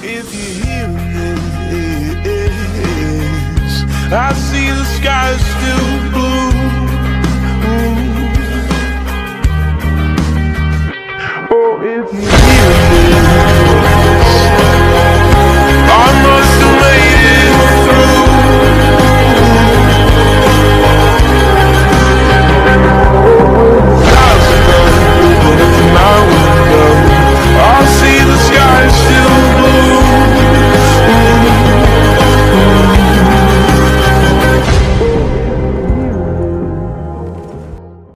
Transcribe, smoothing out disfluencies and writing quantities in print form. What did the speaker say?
If you hear this, I see the sky is still blue.